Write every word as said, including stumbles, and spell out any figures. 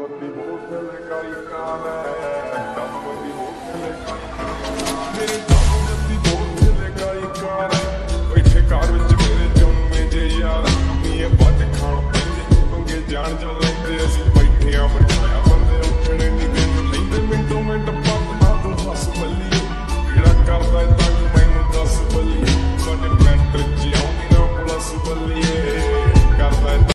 ਦੀ ਬੋਤਲ ਕਾਈ ਕਾਰ ਦਮ ਦੀ ਬੋਤਲ ਮੇਰੇ ਦਮ ਦੀ ਬੋਤਲ ਕਾਈ ਕਾਰ ਬੈਠੇ ਕਾਰ ਵਿੱਚ ਮੇਰੇ ਜੰਮੇ ਜੇ ਯਾਰ ਨੀ ਇਹ ਵੱਟ ਖਾਣ ਪੈਂਦੇ ਪੰਗੇ ਜਾਣ ਚ ਲੈਂਦੇ ਅਸੀਂ ਬੈਠੇ ਆ ਬਣਾਇਆ